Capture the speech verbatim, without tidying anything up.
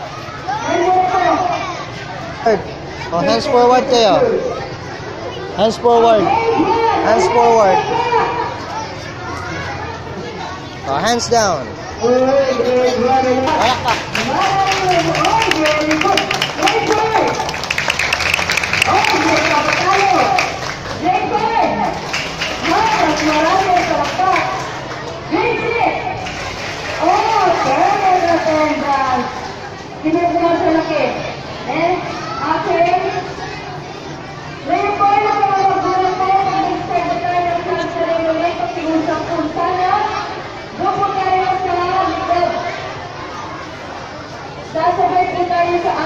Oh, hands forward kayo. Hands forward. Hands forward. Oh, hands down. Ayak ka. Sasabay po tayo sa